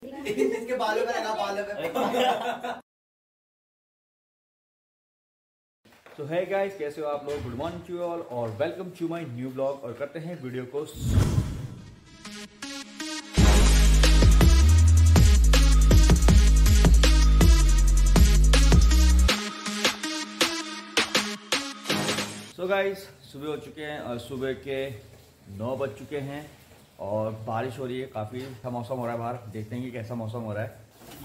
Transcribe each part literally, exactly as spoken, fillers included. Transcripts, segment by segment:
इसके बालों में लगा, बालों में। तो है गाइस, कैसे हो आप लोग? गुड मॉर्निंग टू ऑल और welcome to my new blog. और करते हैं वीडियो को। सो गाइस, सुबह हो चुके हैं और सुबह के नौ बज चुके हैं और बारिश हो रही है। काफ़ी अच्छा मौसम हो रहा है बाहर। देखते हैं कि कैसा मौसम हो रहा है।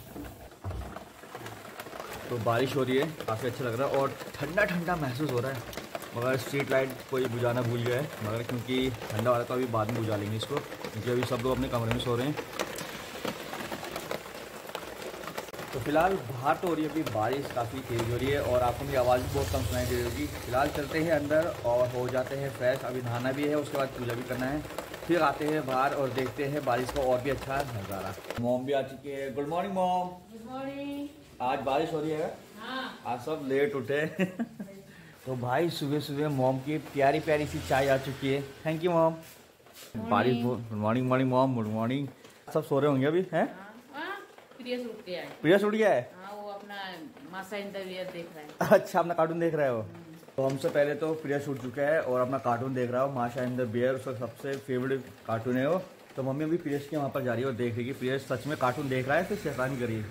तो बारिश हो रही है, काफ़ी अच्छा लग रहा है और ठंडा ठंडा महसूस हो रहा है। मगर स्ट्रीट लाइट कोई बुझाना भूल गया है, मगर क्योंकि ठंडा वाला तो अभी बाद में बुझा लेंगे इसको, क्योंकि अभी सब लोग अपने कमरे में सो रहे हैं। तो फिलहाल बाहर तो हो रही है अभी बारिश, काफ़ी तेज़ हो रही है और आपको मेरी आवाज़ भी बहुत कम सुनाई दे रही होगी। फिलहाल चलते हैं अंदर और हो जाते हैं फ्रेश। अभी नहाना भी है, उसके बाद पूजा भी करना है। फिर आते हैं बाहर और देखते हैं बारिश का और भी अच्छा नज़ारा। मॉम भी आ चुकी है। Good morning mom. Good morning. आज बारिश हो रही है। हाँ। आज सब लेट उठे। तो भाई सुबह सुबह मॉम की प्यारी प्यारी सी चाय आ चुकी है। Thank you mom. बारिश। Good morning morning mom. Good morning. सब सो रहे होंगे अभी हैं? प्रिया उठ गया है। प्रिया उठ गया है। हाँ, वो अपना मासा इंटरव्यू देख रहा है। अच्छा, अपना कार्टून देख रहा है वो। तो हमसे पहले तो प्रिया छूट चुका है और अपना कार्टून देख रहा है। माशा इन द बियर उसका सबसे फेवरेट कार्टून है वो। तो मम्मी अभी प्रियश के वहाँ पर जा रही है और देख रही है कि प्रियश सच में कार्टून देख रहा है, फिर शैतानी करिए।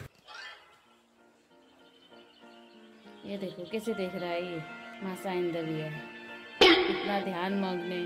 ये देखो कैसे देख रहा है ये मासा इन द बियर। इतना ध्यान मग्न।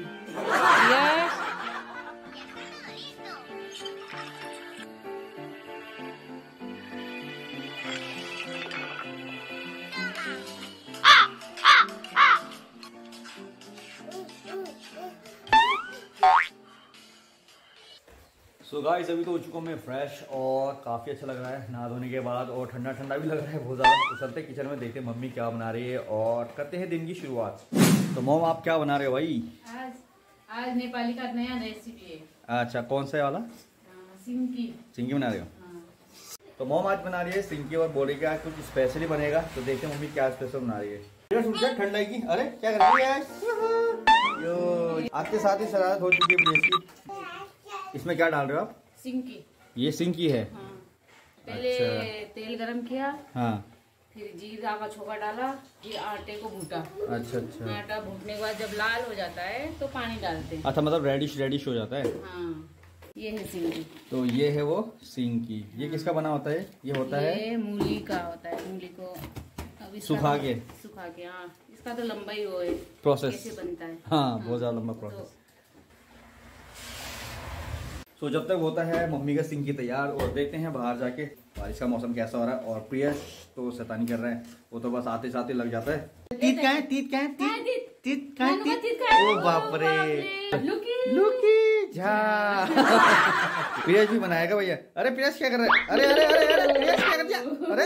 सो गाइस, अभी तो हो चुका हूँ मैं फ्रेश और काफ़ी अच्छा लग रहा है नहा धोने के बाद और ठंडा ठंडा भी लग रहा है बहुत ज़्यादा। तो चलते किचन में देखते हैं मम्मी क्या बना रही है और करते हैं दिन की शुरुआत। तो मॉम आप क्या बना रहे हो भाई? आज आज नेपाली का नया रेसिपी है। अच्छा, कौन सा वाला? सिंकी। सिंकी बना रहे हो? हाँ। तो मॉम आज बना रही है सिंकी और बोली का कुछ स्पेशली बनेगा। तो देखते हैं मम्मी क्या स्पेशल बना रही है। ठंड लगेगी। अरे क्या कर रही है यो? आपके साथ ही शरारत हो चुकी है। इसमें क्या डाल रहे हो आप? सिंकी। ये सिंकी है। हाँ। पहले अच्छा। तेल गरम किया। हाँ। फिर जीरा का छोका डाला, फिर आटे को भूटा। अच्छा अच्छा। आटा भूटने के बाद जब लाल हो जाता है तो पानी डालते हैं। अच्छा, मतलब रेडिश रेडिश हो जाता है। हाँ। ये है सिंकी। तो ये है वो सिंकी। ये हाँ। किसका बना होता है? ये होता ये है मूली का होता है। मूली को अभी सुखा के सुखा के हाँ। इसका तो लंबा ही वो है प्रोसेस, कैसे बनता है। हाँ, हाँ। बहुत ज्यादा लंबा प्रोसेस। तो जब तक होता है मम्मी का सिंकी तैयार और देखते हैं बाहर जाके बारिश का मौसम कैसा हो रहा है। और प्रियश तो शैतानी कर रहा है, वो तो बस आते साथ ही लग जाता है। तीत क्या है? तीत क्या है? तीत तीत क्या है? तीत। ओ बाप रे, लुकी जा। प्रियश भी बनाएगा भैया। अरे प्रियश क्या कर रहा है? अरे अरे अरे अरे प्रियश क्या कर दिया? अरे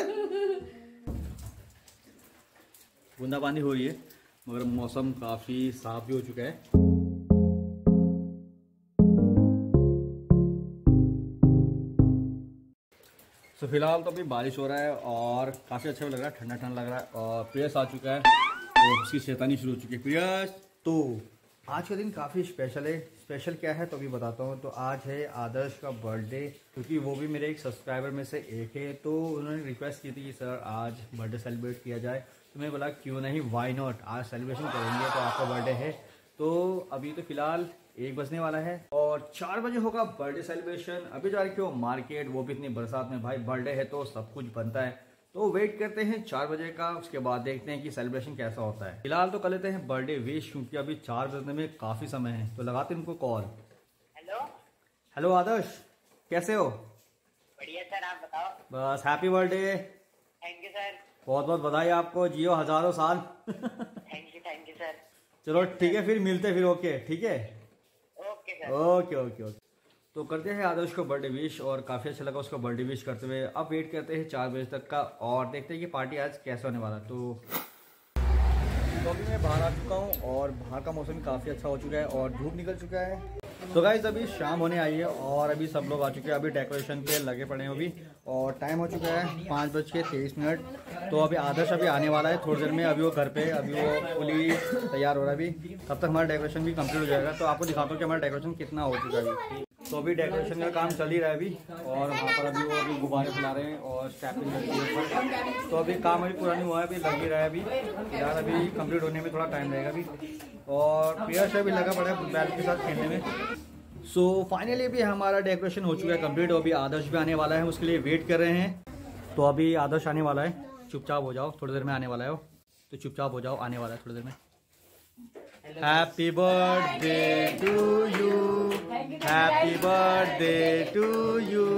बूंदाबांदी हो रही है मगर मौसम काफी साफ भी हो चुका है। तो फिलहाल तो अभी बारिश हो रहा है और काफ़ी अच्छा भी लग रहा है, ठंडा ठंडा लग रहा है। और प्रियस आ चुका है तो उसकी शैतानी शुरू हो चुकी है। प्रियस, तो आज का दिन काफ़ी स्पेशल है। स्पेशल क्या है तो अभी बताता हूँ। तो आज है आदर्श का बर्थडे, क्योंकि वो भी मेरे एक सब्सक्राइबर में से एक है। तो उन्होंने रिक्वेस्ट की थी कि सर आज बर्थडे सेलिब्रेट किया जाए। तो मैं बोला क्यों नहीं, वाई नॉट, आज सेलिब्रेशन करेंगे। तो आपका बर्थडे है तो अभी तो फिलहाल एक बजने वाला है और चार बजे होगा बर्थडे सेलिब्रेशन। अभी जा रहे हो मार्केट, वो भी इतनी बरसात में। भाई बर्थडे है तो सब कुछ बनता है, तो वेट करते हैं चार बजे का। उसके बाद देखते हैं कि सेलिब्रेशन कैसा होता है। फिलहाल तो कर लेते हैं बर्थडे विश, क्योंकि अभी चार बजने में काफी समय है। तो लगाते हैं उनको कॉल। हेलो हेलो आदर्श, कैसे हो? बढ़िया सर, आप बताओ। बस happy birthday. Thank you sir. बहुत बहुत बधाई आपको, जियो हजारों साल। Thank you thank you sir. चलो ठीक है, फिर मिलते फिर। ओके ठीक है, okay sir. Okay okay okay. तो करते हैं आदर्श को बर्थडे विश और काफ़ी अच्छा लगा उसको बर्थडे विश करते हुए। अब वेट करते हैं चार बजे तक का और देखते हैं कि पार्टी आज कैसा होने वाला। तो तो अभी मैं बाहर आ चुका हूँ और बाहर का मौसम काफ़ी अच्छा हो चुका है और धूप निकल चुका है। तो गाइस अभी शाम होने आई है और अभी सब लोग आ चुके हैं। अभी डेकोरेशन पे लगे पड़े हैं अभी और टाइम हो चुका है पाँच बज के तेईस मिनट। तो अभी आदर्श अभी आने वाला है थोड़ी देर में। अभी वो घर पे, अभी वो फुली तैयार हो रहा है अभी। तब तक हमारा डेकोरेशन भी कंप्लीट हो जाएगा। तो आपको दिखाता हूँ कि हमारा डेकोरेशन कितना हो चुका है अभी। तो अभी डेकोरेशन का काम चल ही रहा है अभी और वहाँ पर अभी वो गुब्बारे फैला रहे हैं और स्टैपिंग लगी है ऊपर। तो अभी काम अभी पूरा नहीं हुआ है, अभी लग भी रहा है। अभी यार अभी कंप्लीट होने में थोड़ा टाइम लगेगा अभी। और प्रिया से भी लगा पड़ा है बैल के साथ खेलने में। सो so, फाइनली भी हमारा डेकोरेशन हो चुका है कंप्लीट। अभी आदर्श भी आने वाला है, उसके लिए वेट कर रहे हैं। तो अभी आदर्श आने वाला है, चुपचाप हो जाओ, थोड़ी देर में आने वाला है वो, तो चुपचाप हो जाओ, आने वाला है थोड़ी देर में। Happy birthday to you, happy birthday to you.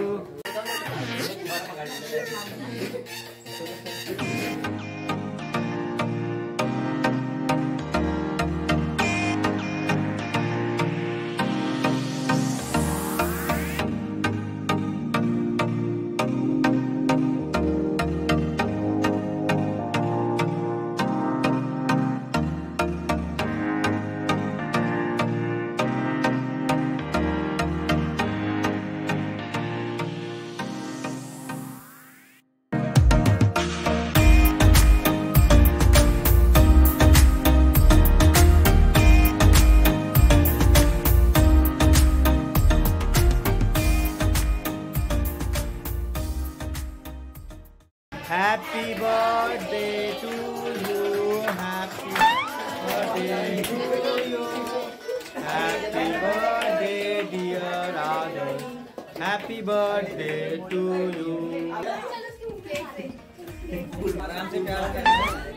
Happy birthday to you, happy birthday to you, happy birthday dear Adarsh, happy birthday to you। आराम से प्यार करें।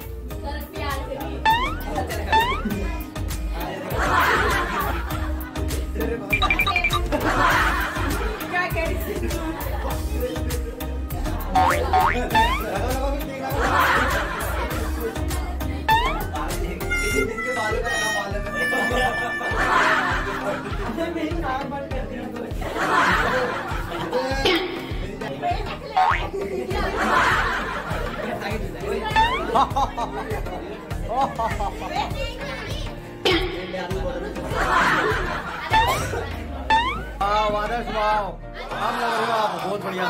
वाह आदर्श, वाह आप लग रहे हो, आप बहुत बढ़िया।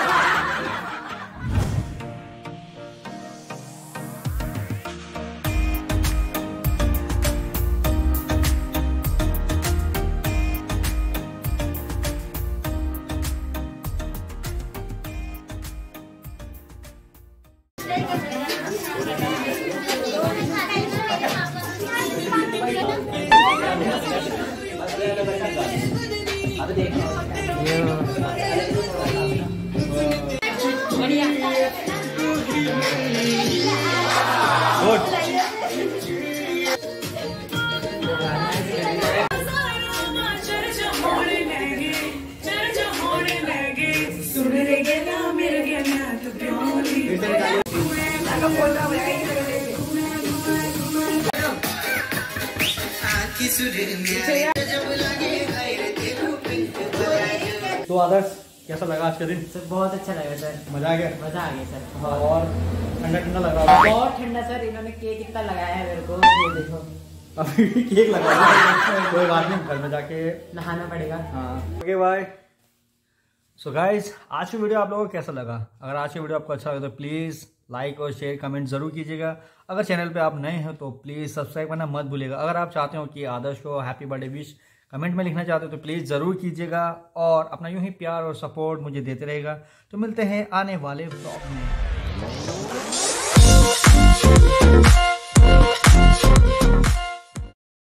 तो आदर्श कैसा लगा आज का दिन? सर बहुत अच्छा लगा सर, मजा आ गया, मजा आ गया सर। हाँ, और ठंडा ठंडा लग रहा है, बहुत ठंडा सर। इन्होंने केक इतना लगाया है मेरे को, ये देखो अभी केक लगा। कोई बात नहीं, घर में जाके नहाना पड़ेगा। हाँ ओके बाय। सो गाइज आज की वीडियो आप लोगों को कैसा लगा? अगर आज की वीडियो आपको अच्छा लगा तो प्लीज़ लाइक और शेयर कमेंट जरूर कीजिएगा। अगर चैनल पे आप नए हैं तो प्लीज़ सब्सक्राइब करना मत भूलिएगा। अगर आप चाहते हो कि आदर्श को हैप्पी बर्थडे विश कमेंट में लिखना चाहते हो तो प्लीज़ ज़रूर कीजिएगा और अपना यूं ही प्यार और सपोर्ट मुझे देते रहेगा। तो मिलते हैं आने वाले ब्लॉग में।